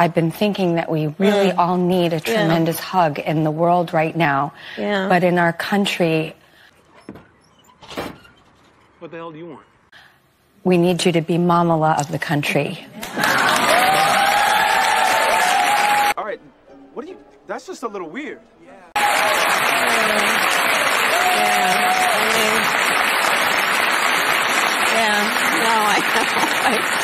I've been thinking that we really all need a tremendous hug in the world right now. Yeah. But in our country... What the hell do you want? We need you to be Mamala of the country. All right, what do you... That's just a little weird. No, I know.